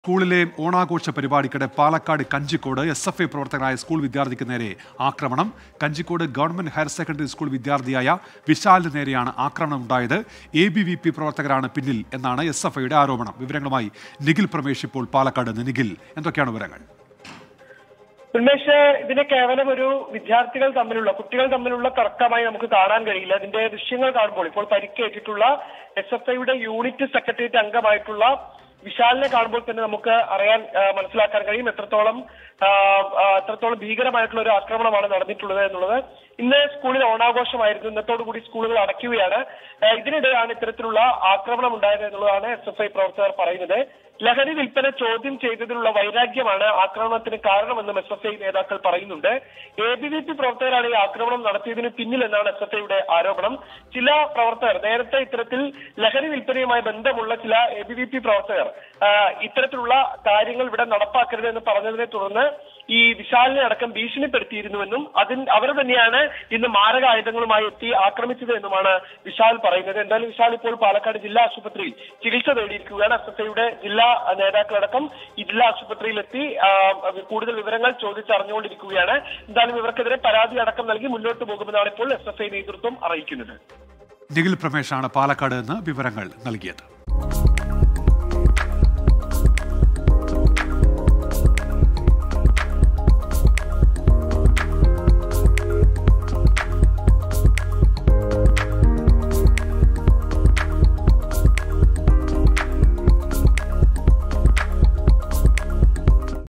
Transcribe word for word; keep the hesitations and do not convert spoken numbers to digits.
സ്കൂളിലെ ഓണാഘോഷ പരിപാടിക്കിടെ Palakkad Kanjikode S F I പ്രവർത്തകനായ സ്കൂൾ വിദ്യാർത്ഥിക്ക് നേരെ ആക്രമണം. Kanjikode government higher secondary school വിദ്യാർത്ഥിയായ വിശാലിന് നേരെയാണ് ആക്രമണം ഉണ്ടായത്. എ ബി വി പി പ്രവർത്തകരാണ് പിന്നിൽ എന്നാണ് എസ് എഫ് ഐയുടെ ആരോപണം. വിവരങ്ങളുമായി നിഖിൽ പ്രമേഷ് ഇപ്പോൾ പാലക്കാട്. നിഖിൽ, എന്തൊക്കെയാണ് വിവരങ്ങൾ? ഉന്മേഷ്, ഇതിനെ കേവലം ഒരു വിദ്യാർത്ഥികൾ തമ്മിലുള്ള കുട്ടികൾ തമ്മിലുള്ള തർക്കമായി നമുക്ക് കാണാൻ കഴിയില്ല. അതിന്റെ ദൃശ്യങ്ങൾ കാണുമ്പോൾ ഇപ്പോൾ പരിക്കേറ്റിട്ടുള്ള എസ് എഫ് ഐയുടെ യൂണിറ്റ് സെക്രട്ടേറിയറ്റ് അംഗമായിട്ടുള്ള വിശാലിനെ കാണുമ്പോൾ തന്നെ നമുക്ക് അറിയാൻ മനസ്സിലാക്കാൻ കഴിയും എത്രത്തോളം എത്രത്തോളം ഭീകരമായിട്ടുള്ള ഒരു ആക്രമണമാണ് നടന്നിട്ടുള്ളത് എന്നുള്ളത്. ഇന്ന് സ്കൂളിൽ ഓണാഘോഷമായിരുന്നു. ഇന്നത്തോടുകൂടി സ്കൂളുകൾ അടയ്ക്കുകയാണ്. ഇതിനിടെയാണ് ഇത്തരത്തിലുള്ള ആക്രമണം ഉണ്ടായത് എന്നുള്ളതാണ് എസ് എഫ് ഐ പ്രവർത്തകർ പറയുന്നത്. ലഹരി വിൽപ്പന ചോദ്യം ചെയ്തതിലുള്ള വൈരാഗ്യമാണ് ആക്രമണത്തിന് കാരണമെന്നും എസ് എഫ് ഐ നേതാക്കൾ പറയുന്നുണ്ട്. എ ബി വി പി പ്രവർത്തകരാണ് ഈ ആക്രമണം നടത്തിയതിന് പിന്നിലെന്നാണ് എസ് എഫ് ഐയുടെ ആരോപണം. ചില പ്രവർത്തകർ നേരത്തെ ഇത്തരത്തിൽ ലഹരി വിൽപ്പനയുമായി ബന്ധമുള്ള ചില എ ബി വി പി പ്രവർത്തകർ ഇത്തരത്തിലുള്ള കാര്യങ്ങൾ ഇവിടെ നടപ്പാക്കരുത് എന്ന് പറഞ്ഞതിനെ തുടർന്ന് ഈ വിശാലിനെ അടക്കം ഭീഷണിപ്പെടുത്തിയിരുന്നുവെന്നും അതിന് അവർ തന്നെയാണ് ഇന്ന് മാരകായുധങ്ങളുമായി എത്തി ആക്രമിച്ചത് എന്നുമാണ് വിശാൽ പറയുന്നത്. എന്തായാലും വിശാൽ ഇപ്പോൾ പാലക്കാട് ജില്ലാ ആശുപത്രിയിൽ ചികിത്സ തേടിയിരിക്കുകയാണ്. എസ് എഫ് ഐയുടെ ജില്ലാ നേതാക്കളടക്കം ഈ ജില്ലാ ആശുപത്രിയിലെത്തി കൂടുതൽ വിവരങ്ങൾ ചോദിച്ചറിഞ്ഞുകൊണ്ടിരിക്കുകയാണ്. എന്തായാലും ഇവർക്കെതിരെ പരാതി അടക്കം നൽകി മുന്നോട്ട് പോകുമെന്നാണ് ഇപ്പോൾ എസ് എഫ് ഐ നേതൃത്വം അറിയിക്കുന്നത്. നിഖിൽ പ്രമേഷാണ് പാലക്കാട് നിന്ന് വിവരങ്ങൾ നൽകിയത്.